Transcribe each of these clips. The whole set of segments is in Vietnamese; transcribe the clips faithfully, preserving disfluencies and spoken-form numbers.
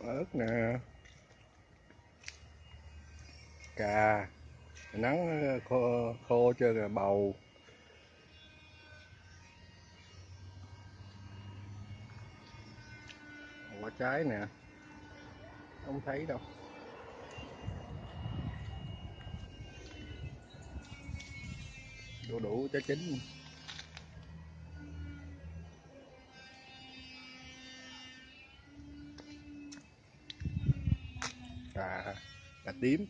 ớt nè, cà, nắng khô, khô chưa rồi, bầu, quả trái nè, không thấy đâu. Đủ đủ trái chín. Cà, cà tím.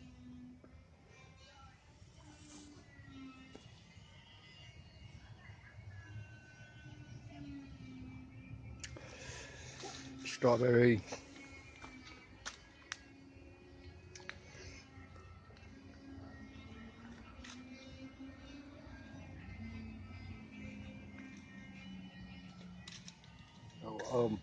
Strawberry. Đậu ôm.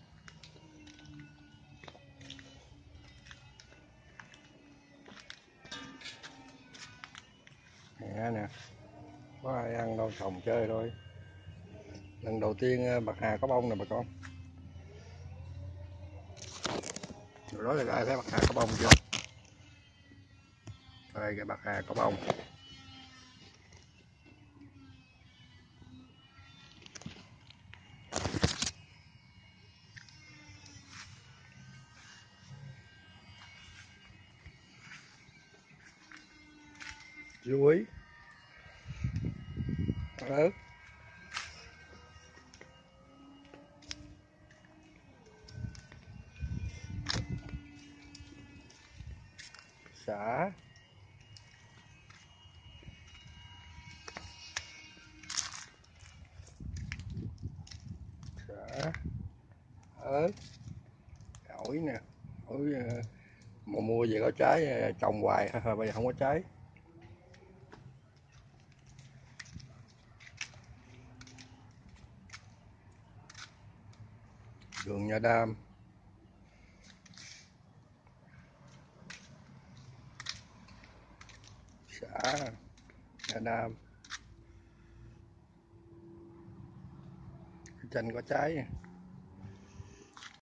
Mẹ nè, có ai ăn đâu, trồng chơi thôi. Lần đầu tiên bạc hà có bông nè bà con. Rồi đó là ai thấy bạc hà có bông chưa? Đây cái bạc hà có bông. Chuối, ớt, sả, sả, ớt, ổi nè, ổi mà mua về có trái, trồng hoài bây giờ không có trái. Đường nha đam, sả, nha đam, chanh có trái.